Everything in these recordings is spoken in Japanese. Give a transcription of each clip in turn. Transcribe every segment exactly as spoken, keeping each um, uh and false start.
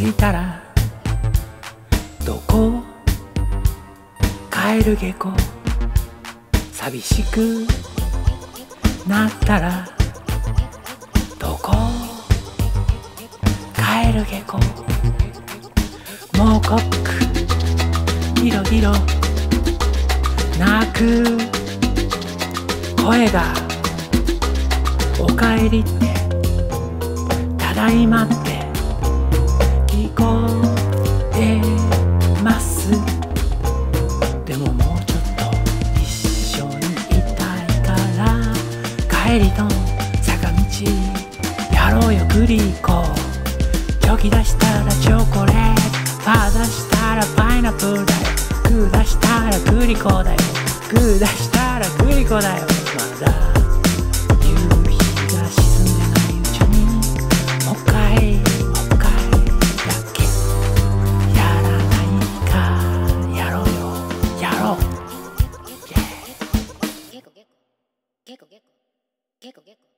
いたらどこ帰る下校、寂しくなったらどこ帰る下校、もうコックギロギロ泣く声がおかえりってただいまって聞こえます。でももうちょっと一緒にいたいから帰りの坂道やろうよグリコ、チョキ出したらチョコレート、パー出したらパイナップルだよ、グー出したらグリコだよ、グー出したらグリコだよ。まだ夕日が沈んでないうちにもう一回もう一回だけやらないか、やろうよやろう。ゲコゲコゲコゲコゲコゲコ。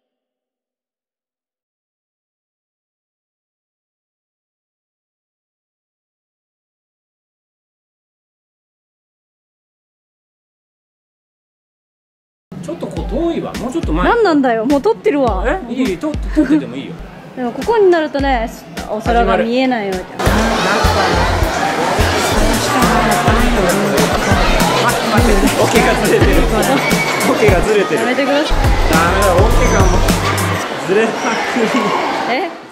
ちょっとこう遠いわ、もうちょっと前。 なんなんだよ、もう撮ってるわ。 え、いい、撮って撮っててもいいよ。 でもここになるとね、お空が見えないよ。なんか待って、オケがずれてる。オケがずれてる。 やめてください。 ダメだ、オケがもうずれまくり。 え？